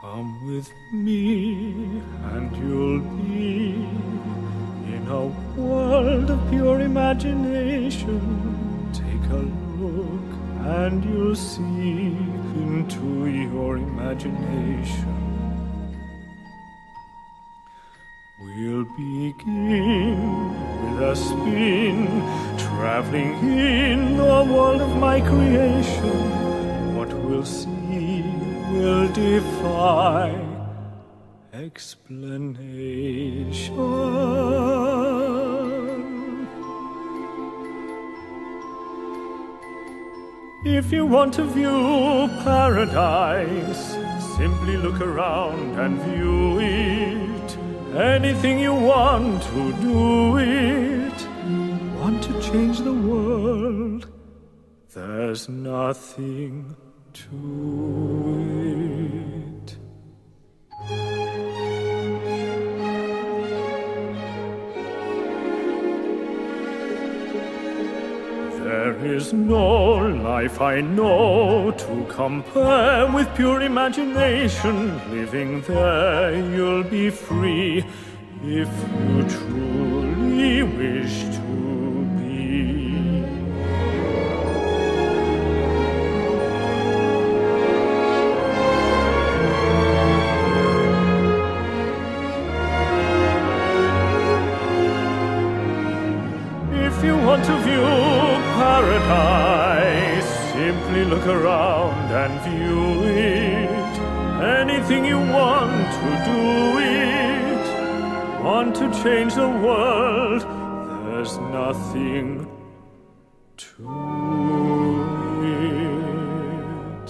Come with me and you'll be in a world of pure imagination. Take a look and you'll see into your imagination. We'll begin with a spin, traveling in the world of my creation. What we'll see will defy explanation. If you want to view paradise, simply look around and view it. Anything you want to do it. Want to change the world? There's nothing to it. There is no life I know to compare with pure imagination. Living there you'll be free if you truly wish to be. If you want to view paradise, simply look around and view it. Anything you want to do it. Want to change the world? There's nothing to it.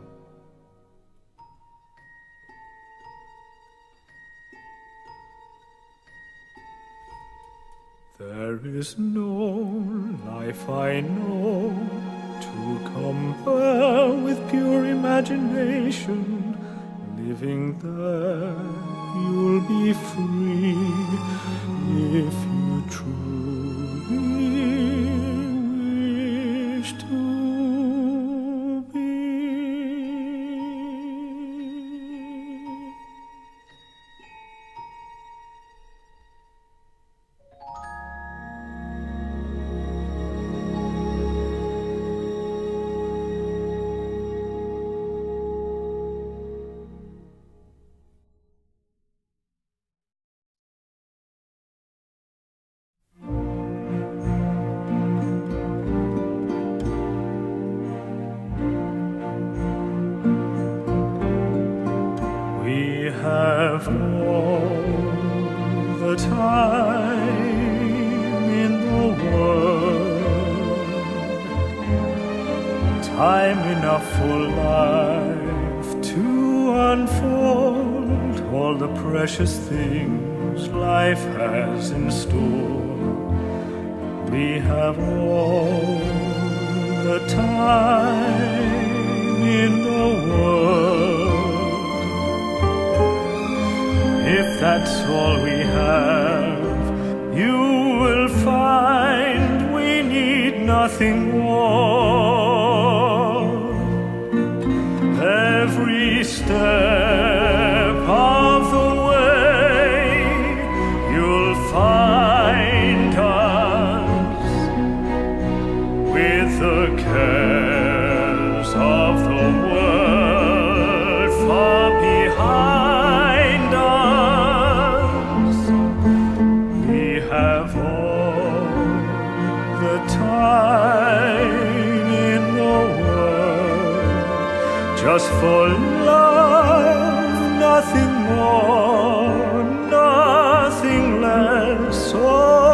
There is no life I know to compare with pure imagination. Living there, you'll be free if you truly wish to be. We have all the time in the world, time enough for life to unfold all the precious things life has in store. We have all the time in the world. If that's all we have, you will find we need nothing more. Every step of the way, you'll find us with the cares of the world far behind us. Have all the time in the world, just for love, nothing more, nothing less. Oh,